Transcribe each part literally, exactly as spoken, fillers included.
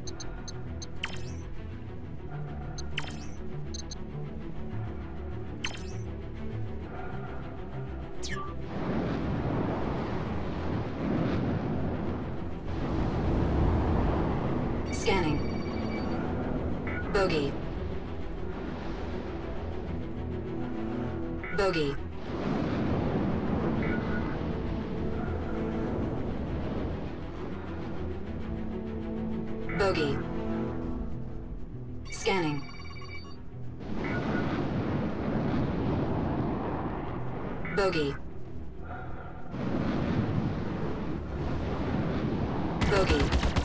Scanning. Bogey. Bogey. Bogey. Scanning. Bogey. Bogey.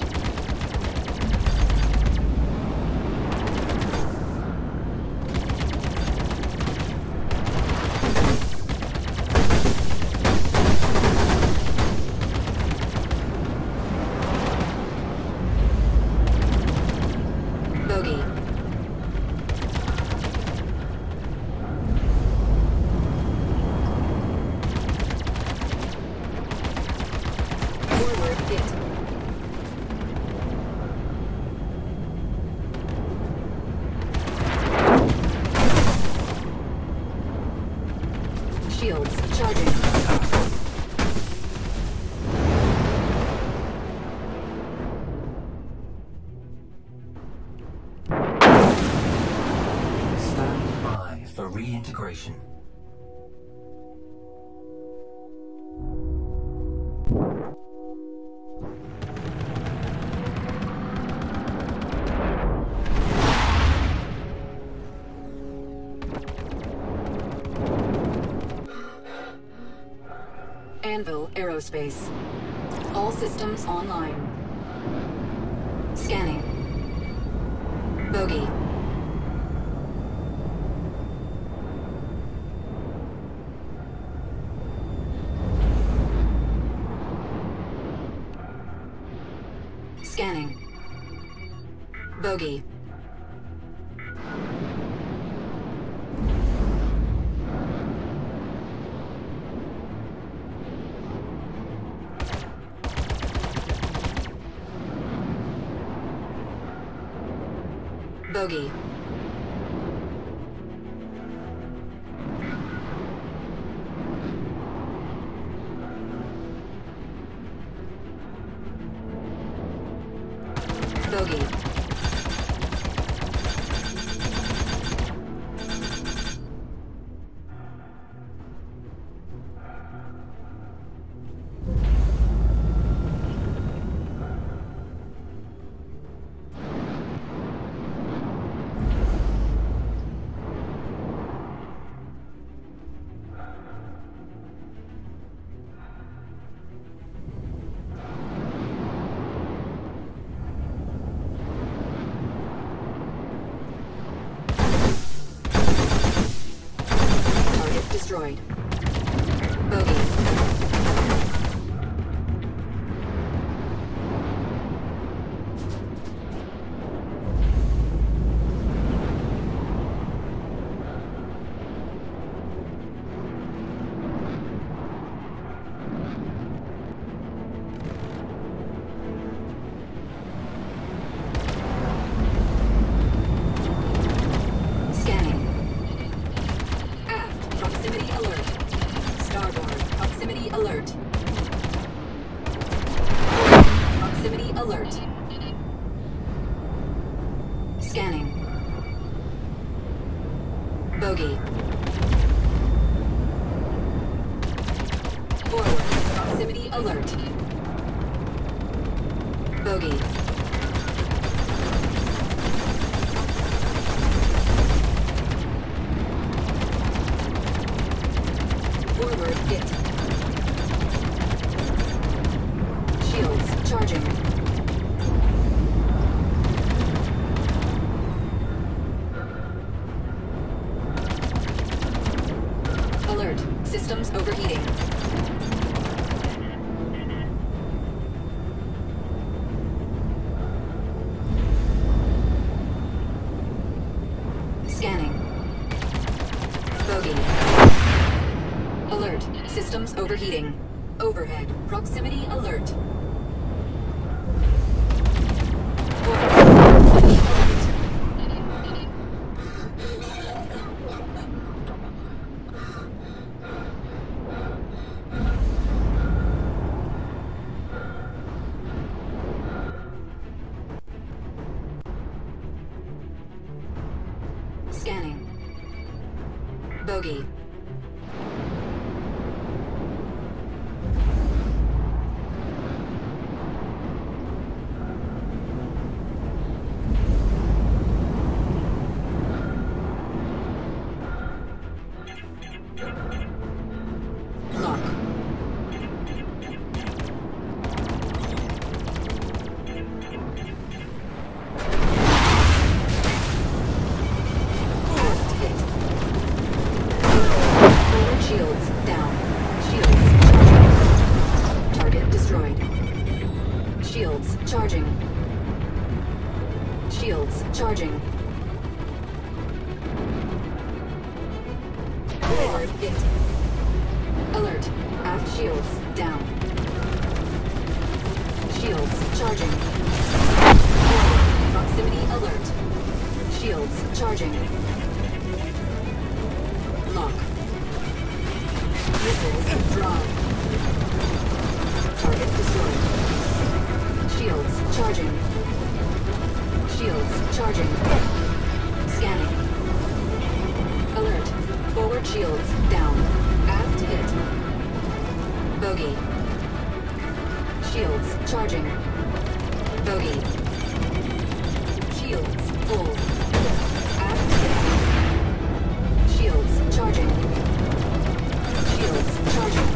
Bogey. Forward hit. Shields charging. For reintegration. Anvil Aerospace. All systems online. Scanning. Bogey. Scanning. Bogey. Bogey. Bogey. Destroyed. Bogey. Scanning. Aft proximity alert. Starboard proximity alert. Proximity alert. Scanning. Bogey. Forward proximity alert. Bogey. Forward hit. Shields charging. Alert. Systems overheating. Scanning. Bogey. Alert. Systems overheating. Overhead. Proximity alert. Forward. Bogey. Lock. Shields down. Shields charging. Target destroyed. Shields charging. Shields charging. Forward hit. Alert. Aft shields down. Shields charging. Forward. Proximity alert. Shields charging. Lock. Missiles drive. Target destroyed. Shields charging. Shields charging. Scanning. Alert. Forward shields down. Aft hit. Bogey. Shields charging. Bogey. Shields full. Aft hit. Shields charging. Shields charging.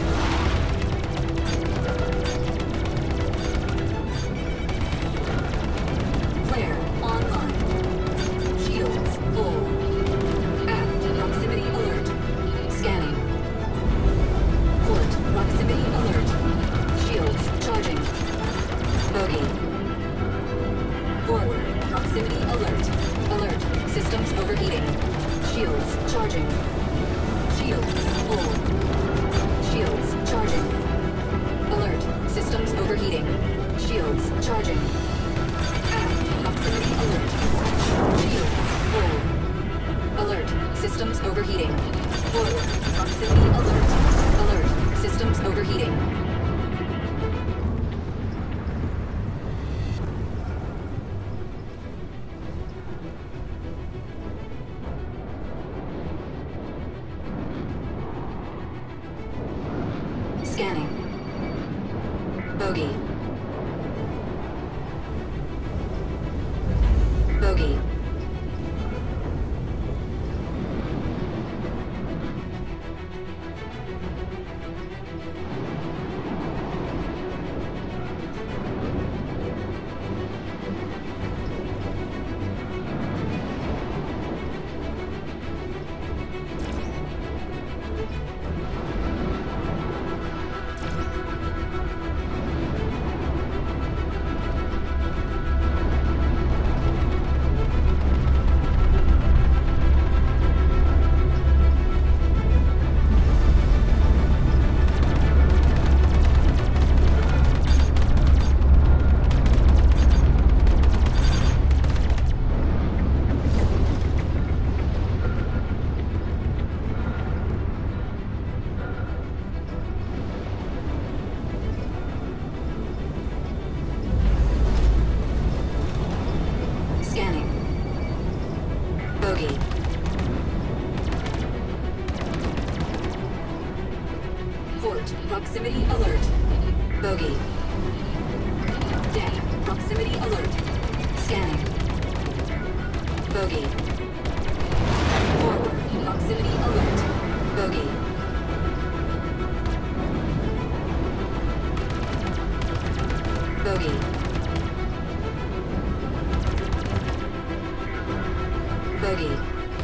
Flare online. Shields full. Aft proximity alert. Scanning. Port proximity alert. Shields charging. Bogey. Forward proximity alert. Alert. Systems overheating. Shields charging. Shields full. Shields charging. Alert. Systems overheating. Shields charging. Aft proximity alert. Shields full. Alert. Systems overheating. Forward. Proximity alert. Alert. Systems overheating. Scanning. Bogey. Bogey. Bogey. Port proximity alert. Bogey. Deck proximity alert. Scanning. Bogey. Forward proximity alert. Bogey. Bogey. Bogey.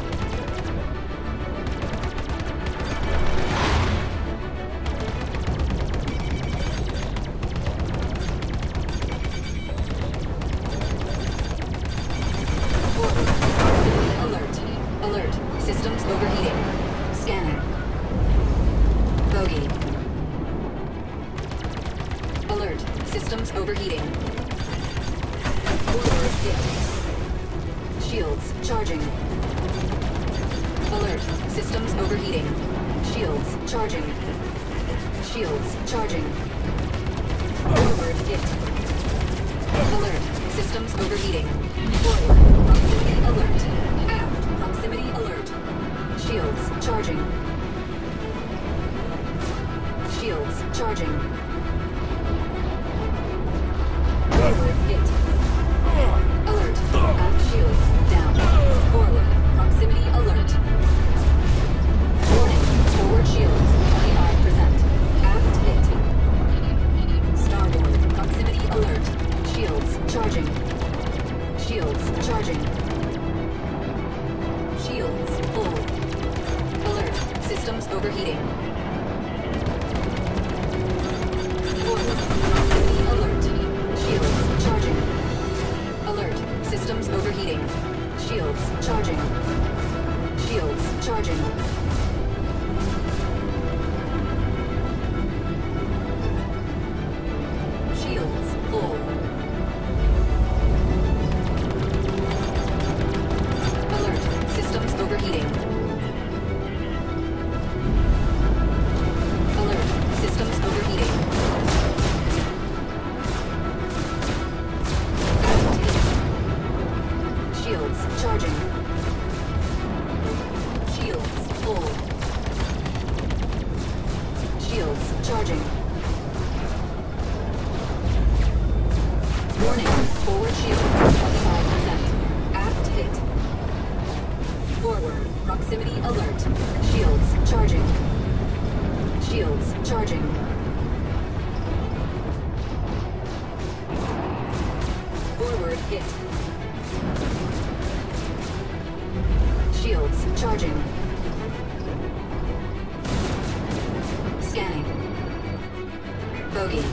Alert. Alert. Systems overheating. Scanning. Bogey. Alert. Systems overheating. Forward hit. Shields charging. Alert. Systems overheating. Shields charging. Shields charging. Forward hit. Alert. Systems overheating. Forward. Proximity alert. Aft. Proximity alert. Shields charging. Shields charging. Forward hit. Alert. Aft shields down. Forward. Proximity alert. Warning. Forward shields twenty-five percent. Aft hit. Starboard. Proximity alert. Shields charging. Shields charging. Shields full. Alert. Systems overheating. Forward. Proximity alert. Shields charging. Alert. Systems overheating. Shields charging. Shields charging. Shields full. Alert. Systems overheating. Alert. Systems overheating. Shields charging. Shields full. Shields charging. Warning. Forward shield twenty-five percent. Aft hit. Forward. Proximity alert. Shields charging. Shields charging. Forward hit. Shields charging. Scanning. Bogey.